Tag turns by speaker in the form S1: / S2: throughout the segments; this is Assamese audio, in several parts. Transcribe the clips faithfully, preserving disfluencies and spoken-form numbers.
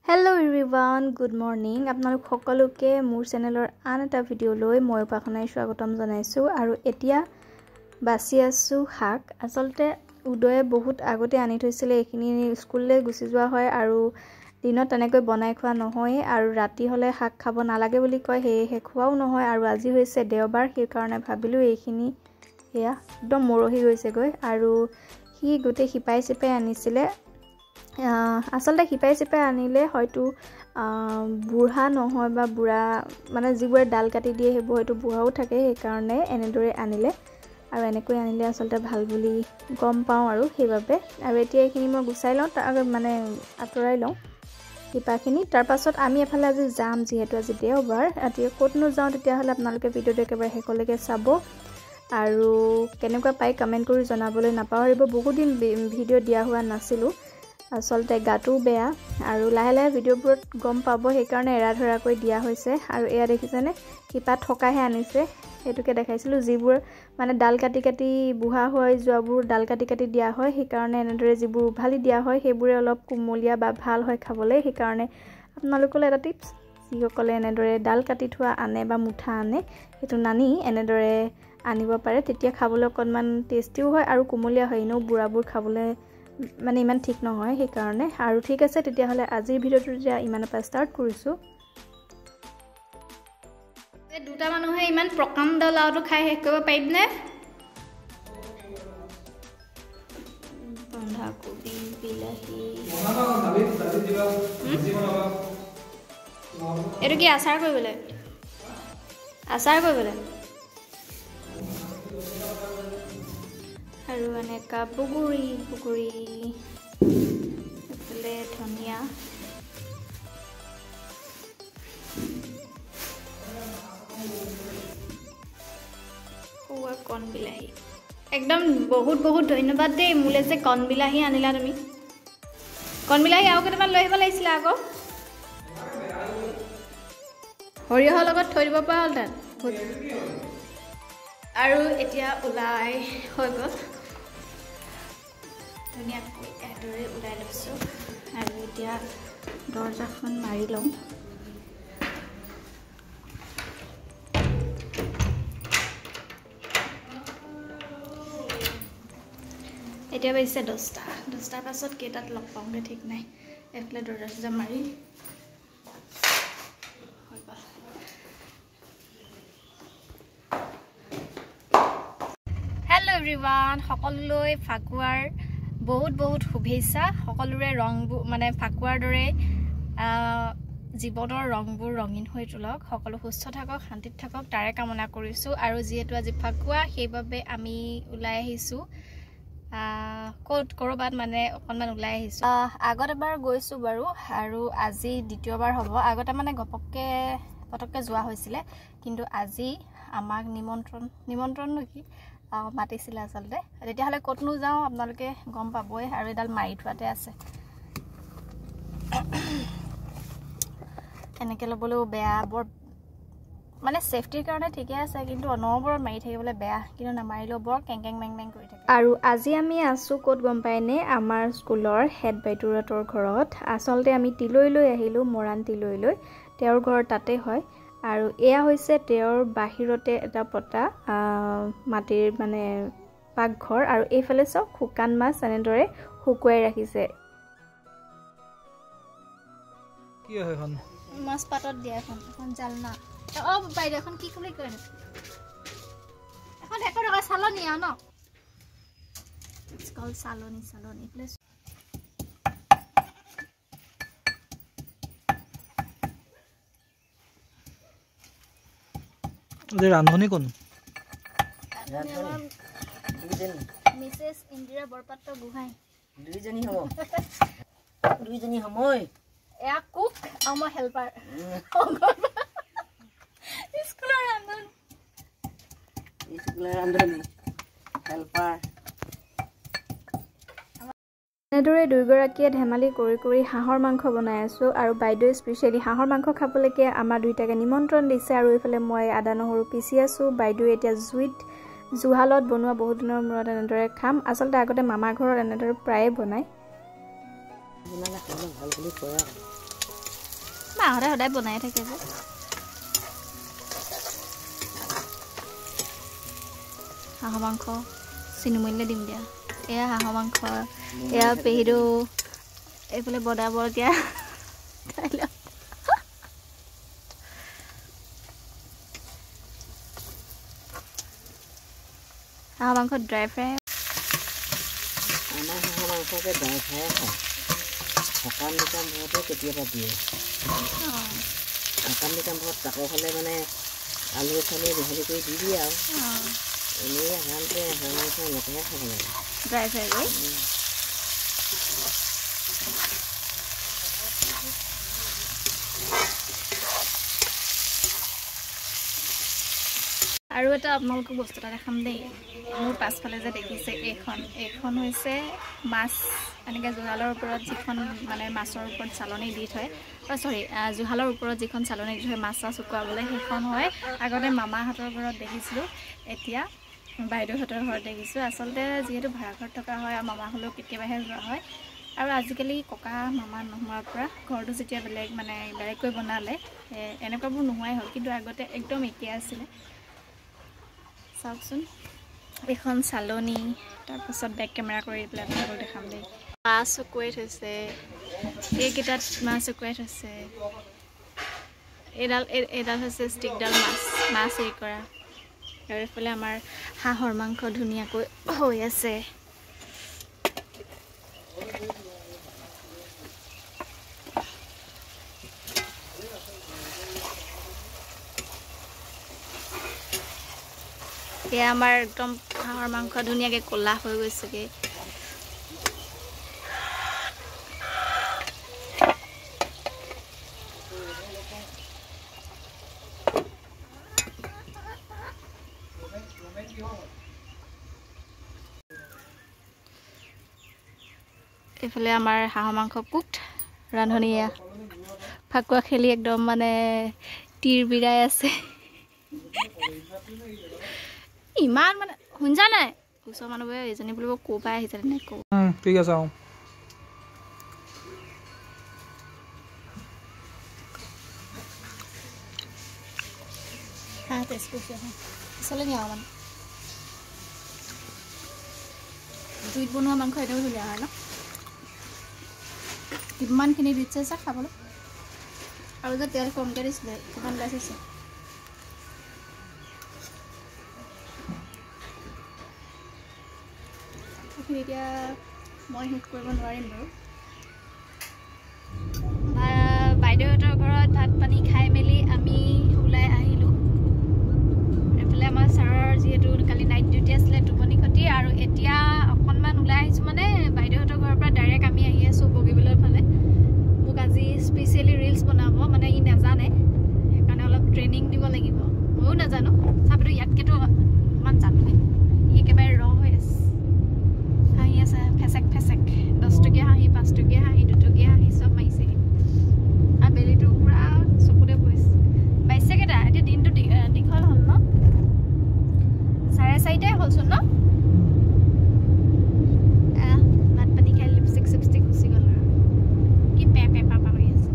S1: Hello everyone, good morning. আপোনালোক সকলোকে মোৰ চেনেলৰ আন এটা ভিডিঅ লৈ মই উপাখনাই স্বাগতম জনাইছো আৰু এতিয়া বাছি আছো শাক। আসলতে উদয়ে বহুত আগতে আনি থৈছিলে, এখিনি স্কুললে গুছি যোৱা হয় আৰু দিনত তেনেকৈ বনাই খোৱা নহয় আৰু ৰাতি হলে শাক খাব নালাগে বুলি কয়, হে হে খোৱাও নহয় আৰু আজি হৈছে দেওবাৰ, সেই কাৰণে ভাবিলো এইখিনি এয়া একদম মৰহি গৈছে গৈ আৰু হি গোটে হিপাই সিপাই আনিছিলে। আসলতে হিপাই সিপাই আনিলে হয়তো বুঢ়া নহয় বা বুঢ়া মানে যিবোৰ ডাল কাটি দিয়ে সেইবোৰ হয়তো বুঢ়াও থাকে, সেই কাৰণে এনেদৰে আনিলে আৰু এনেকৈ আনিলে আসলতে ভাল বুলি গম পাওঁ আৰু সেইভাবে আৰু এতিয়া এইখিনি মই গুছাই লওঁ, তাৰ মানে আঁতৰাই লওঁ হিপাখিনি। তাৰ পাছত আমি এফালে আজি যাম, যিহেতু আজি দেওবাৰ, এতিয়া ক'তনো যাওঁ তেতিয়াহ'লে আপোনালোকে ভিডিঅ'টো একেবাৰে শেষলৈকে চাব আৰু কেনেকুৱা পাই কমেন্ট কৰি জনাবলৈ নাপাহৰিব। বহুত দিন ভিডিঅ' দিয়া হোৱা নাছিলোঁ, আসলতে গাটো বেয়া আৰু লাহে লাহে ভিডিঅ'বোৰত গম পাব, সেইকাৰণে এৰা ধৰাকৈ দিয়া হৈছে। আৰু এয়া দেখিছেনে হিপা থকাহে আনিছে, সেইটোকে দেখাইছিলোঁ, যিবোৰ মানে ডাল কাটি কাটি বুঢ়া হৈ যোৱাবোৰ ডাল কাটি কাটি দিয়া হয়, সেইকাৰণে এনেদৰে যিবোৰ উভালি দিয়া হয় সেইবোৰে অলপ কোমলীয়া বা ভাল হয় খাবলৈ। সেইকাৰণে আপোনালোকলৈ এটা টিপছ, যিসকলে এনেদৰে ডাল কাটি থোৱা আনে বা মুঠা আনে সেইটো নানি এনেদৰে আনিব পাৰে, তেতিয়া খাবলৈ অকণমান টেষ্টিও হয় আৰু কোমলীয়া হয়, এনেও বুঢ়াবোৰ খাবলৈ মানে ইমান ঠিক নহয়, সেই কাৰণে। আৰু ঠিক আছে তেতিয়াহ'লে আজিৰ ভিডিঅ'টো যে ইমানৰ পৰা ষ্টাৰ্ট কৰিছোঁ। দুটা মানুহে ইমান প্ৰকাণ্ড লাওটো খাই শেষ কৰিব পাৰিবনে? বন্ধাকবি, বিলাহী, এইটো কি আচাৰ কৰিবলৈ? আচাৰ কৰিবলৈ আৰু এনেকা বগুৰি বগুৰি, এফালে ধনিয়া, খোৱা কণ বিলাহী। একদম বহুত বহুত ধন্যবাদ দেই, মোলে যে কণ বিলাহী আনিলা তুমি। কণ বিলাহী আৰু কেইটামান লৈ আহিব লাগিছিলে আকৌ, সৰিয়হৰ লগত থৈ দিব পৰা হ'ল তাত। আৰু এতিয়া ওলাই হৈ গ'ল, ধুনীয়াকৈ এনেদৰে ওলাই লৈছোঁ আৰু এতিয়া দৰজাখন মাৰি লওঁ। এতিয়া বাজিছে দহটা, দহটাৰ পাছত কেইটাত লগ পাওঁগৈ ঠিক নাই। এইফালে দৰজা চৰজা মাৰি হৈ গ'ল। হেল্ল' এভৰিৱান, সকলোলৈ ফাকুৱাৰ বহুত বহুত শুভেচ্ছা। সকলোৰে ৰংবোৰ মানে ফাকুৱাৰ দৰে জীৱনৰ ৰংবোৰ ৰঙীন হৈ তোলক, সকলো সুস্থ থাকক, শান্তিত থাকক, তাৰে কামনা কৰিছোঁ। আৰু যিহেতু আজি ফাকুৱা, সেইবাবে আমি ওলাই আহিছোঁ ক'ত ক'ৰবাত মানে অকণমান ওলাই আহিছোঁ। আগত এবাৰ গৈছোঁ বাৰু আৰু আজি দ্বিতীয়বাৰ হ'ব। আগতে মানে ঘপককৈ পটককৈ যোৱা হৈছিলে, কিন্তু আজি আমাক নিমন্ত্ৰণ নিমন্ত্ৰণ নেকি মাতিছিলে আচলতে। তেতিয়াহ'লে ক'তনো যাওঁ আপোনালোকে গম পাবই, আৰু এডাল মাৰি থোৱাতে আছে। এনেকৈ ল'বলৈও বেয়া, বৰ মানে ছেফটিৰ কাৰণে ঠিকে আছে, কিন্তু অনবৰত মাৰি থাকিবলৈ বেয়া, কিন্তু নামাৰিলেও বৰ কেং কেং মেং মেং কৰি থাকে। আৰু আজি আমি আছোঁ ক'ত গম পায়নে? আমাৰ স্কুলৰ হেড বাইদেউহঁতৰ ঘৰত। আচলতে আমি তিলৈ লৈ আহিলোঁ, মৰাণ তিলৈ লৈ, তেওঁৰ ঘৰ তাতে হয়। আৰু এয়া হৈছে তেওঁৰ বাহিৰতে এটা পতা মাটিৰ মানে পাকঘৰ, আৰু এইফালে চাওক শুকান মাছ এনেদৰে শুকুৱাই ৰাখিছে। কি হয় এখন? মাছ পাতত দিয়া এখন, এখন জালনা। অ বাইদেউ এখন কি বুলি কয়? এখন এশ টকা চালনী আৰু ন? It's called চালনী চালনী। ৰান্ধনী কোন? মিছেছ ইন্দিৰা বৰপাত্ৰ গোহাঁই। দুইজনী হ'ব, দুইজনী সময়। এয়া কুক আৰু মই হেল্পাৰ। স্কুলৰ ৰান্ধনী, স্কুলৰ ৰান্ধনী হেল্পাৰ। এনেদৰে দুয়োগৰাকীয়ে ধেমালি কৰি কৰি হাঁহৰ মাংস বনাই আছোঁ, আৰু বাইদেৱে স্পেচিয়েলি হাঁহৰ মাংস খাবলৈকে আমাৰ দুইটাকে নিমন্ত্ৰণ দিছে। আৰু এইফালে মই আদা নহৰু পিচি আছোঁ, বাইদেৱে এতিয়া জুইত জুহালত বনোৱা বহুত দিনৰ মূৰত এনেদৰে খাম। আচলতে আগতে মামাৰ ঘৰত এনেদৰে প্ৰায়ে বনায়। মাহঁতে সদায় বনাই থাকে যে হাঁহৰ মাংস চিনুমনিলে দিম দিয়া এয়া হাঁহৰ মাংস এয়া পেহিটো এইফালে বনাব এতিয়া হাঁহৰ মাংস ড্ৰাই ফ্ৰাই
S2: আমাৰ হাঁহৰ মাংসকে ড্ৰাই ফ্ৰাই খায় সকাম নিকামবোৰতো কেতিয়াবা দিয়ে সকাম নিকামবোৰত তাকৰ হ'লে মানে আলু চালু মিহলি কৰি দি দিয়ে আৰু এনেই সাধাৰণতে হাঁহ মাংস এনেকৈহে খাব লাগে
S1: ড্ৰাই ফ্ৰাই কৰি আৰু এটা আপোনালোকক বস্তু এটা দেখাম দেই মোৰ পাছফালে যে দেখিছে এইখন এইখন হৈছে মাছ এনেকৈ জুহালৰ ওপৰত যিখন মানে মাছৰ ওপৰত চালনি দি থয় চৰি জুহালৰ ওপৰত যিখন চালনি দি থয় মাছ চাছ শুকুৱাবলৈ সেইখন হয় আগতে মামাহঁতৰ ঘৰত দেখিছিলোঁ এতিয়া বাইদেউহঁতৰ ঘৰত দেখিছোঁ আচলতে যিহেতু ভাড়া ঘৰত থকা হয় আৰু মামা হ'লেও কেতিয়াবাহে যোৱা হয় আৰু আজিকালি ককা মামা নোহোৱাৰ পৰা ঘৰটো যেতিয়া বেলেগ মানে বেলেগকৈ বনালে এনেকুৱাবোৰ নোহোৱাই হ'ল কিন্তু আগতে একদম একেই আছিলে চাওকচোন এখন চালনি তাৰপাছত বেক কেমেৰা কৰি পেলাই আপোনালোকক দেখাম দেই মাছ শুকুৱাই থৈছে এইকেইটাত মাছ শুকুৱাই থৈছে এইডাল এইডাল হৈছে ষ্টিকডাল মাছ মাছ হেৰি কৰা আৰু এইফালে আমাৰ হাঁহৰ মাংস ধুনীয়াকৈ হৈ আছে এয়া আমাৰ একদম হাঁহৰ মাংস ধুনীয়াকৈ ক'লা হৈ গৈছেগৈ এইফালে আমাৰ হাঁহৰ মাংস কুকড ৰান্ধনীয়া ফাকুৱা খেলি একদম মানে তীৰ বিৰাই আছে ইমান মানে শুনছা নাই ওচৰ মানুহবোৰে এজনী বুলিব ক'ৰ পৰা আহিছে নে ক'ব
S3: ঠিক আছে অঁ
S1: হাঁহ টেষ্ট কৰিছে হাঁহ আচলতে নিয়া মানে জুইত বনোৱা মাংস এনেও ধুনীয়া হয় ন কিমানখিনি দিছে চা খাবলৈ আৰু যে তেল কমকৈ দিছিলে কিমান ওলাইছে এতিয়া মই শেষ কৰিব নোৱাৰিম বাৰু বাইদেউহঁতৰ ঘৰত ভাত পানী খাই মেলি আমি ওলাই আহিলোঁ এইফালে আমাৰ ছাৰৰ যিহেতু কালি নাইট ডিউটি আছিলে টোপনি খতি আৰু এতিয়া অকণমান ওলাই আহিছোঁ মানে বাইদেউহঁতৰ ঘৰৰ পৰা ডাইৰেক্ট আমি আহি আছোঁ বগীবিলৰ ফালে মোক আজি স্পেচিয়েলি ৰিলছ বনাব মানে ই নাজানে সেইকাৰণে অলপ ট্ৰেইনিং দিব লাগিব ময়ো নাজানো তথাপিতো ইয়াতকেতো অকণমান জানোৱেই ই একেবাৰে ৰ হৈ আছে হাঁহি আছে ফেচেক ফেচেক দহ টকীয়া হাঁহি পাঁচ টকীয়া হাঁহি দুটকীয়া হাঁহি চব মাৰিছেহি আৰু বেলিটো পূৰা চকুতে পৰিছে বাইছে কেইটা এতিয়া দিনটো দীঘল হ'ল ন চাৰে চাৰিটাই হ'লচোন ন ভাত পানী খাই লিপষ্টিক চিপষ্টিক গুচি গ'ল আৰু কি পে পে পাপা কৰি আছে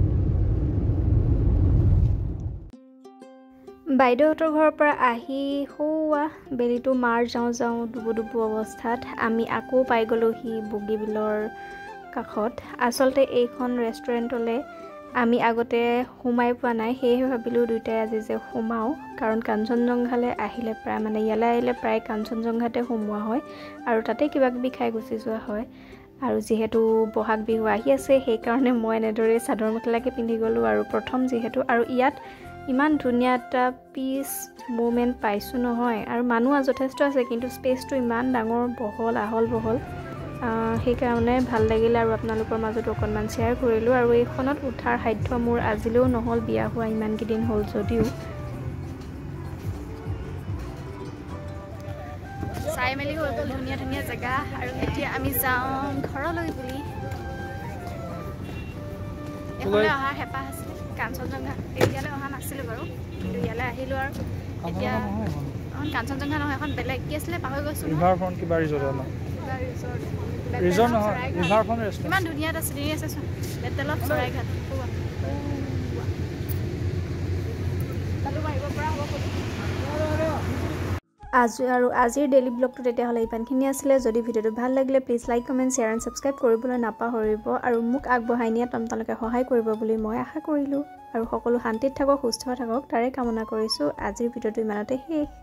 S1: বাইদেউহঁতৰ ঘৰৰ পৰা আহি সৌৱা বেলিটো মাৰ যাওঁ যাওঁ ডুবু ডুবু অৱস্থাত আমি আকৌ পাই গ'লোহি বগীবিলৰ কাষত আচলতে এইখন ৰেষ্টুৰেণ্টলৈ আমি আগতে সোমাই পোৱা নাই সেয়েহে ভাবিলোঁ দুয়োটাই আজি যে সোমাওঁ কাৰণ কাঞ্চনজংঘালৈ আহিলে প্ৰায় মানে ইয়ালৈ আহিলে প্ৰায় কাঞ্চনজংঘাতে সোমোৱা হয় আৰু তাতে কিবা কিবি খাই গুচি যোৱা হয় আৰু যিহেতু বহাগ বিহু আহি আছে সেইকাৰণে মই এনেদৰে চাদৰ মেখেলাকে পিন্ধি গ'লোঁ আৰু প্ৰথম যিহেতু আৰু ইয়াত ইমান ধুনীয়া এটা পিচ মুভমেণ্ট পাইছোঁ নহয় আৰু মানুহ যথেষ্ট আছে কিন্তু স্পেচটো ইমান ডাঙৰ বহল আহল বহল সেইকাৰণে ভাল লাগিলে আৰু আপোনালোকৰ মাজত অকণমান শ্বেয়াৰ কৰিলোঁ আৰু এইখনত উঠাৰ সাধ্য মোৰ আজিলৈও নহ'ল বিয়া হোৱা ইমানকেইদিন হ'ল যদিও চাই মেলি হৈ গ'ল ধুনীয়া ধুনীয়া জেগা আৰু এতিয়া আমি যাওঁ ঘৰলৈ বুলি এইফালে অহাৰ হেঁপাহ আছিলে কাঞ্চনজংঘা এতিয়ালৈ অহা নাছিলোঁ বাৰু কিন্তু ইয়ালৈ আহিলোঁ আৰু এতিয়া এখন কাঞ্চনজংঘা নহয় এখন বেলেগ কি আছিলে পাহৰি গৈছোঁ
S3: ৰিভাৰফ্ৰণ্ট কিবা ৰিজৰ্ট ৰিজৰ্ট নহয় ৰিভাৰফ্ৰণ্ট ৰেষ্টুৰেণ্ট
S1: ইমান ধুনীয়া এটা চিনেৰী আছে চোন বেটেল অফ চৰাইঘাট আজি আৰু আজিৰ ডেইলি ব্লগটো তেতিয়াহ'লে ইমানখিনি আছিলে যদি ভিডিঅ'টো ভাল লাগিলে please like comment share and subscribe কৰিবলৈ নাপাহৰিব আৰু মোক আগবঢ়াই নিয়াত আপোনালোকে সহায় কৰিব বুলি মই আশা কৰিলোঁ আৰু সকলো শান্তিত থাকক সুস্থ থাকক তাৰে কামনা কৰিছোঁ আজিৰ ভিডিঅ'টো ইমানতে শেষ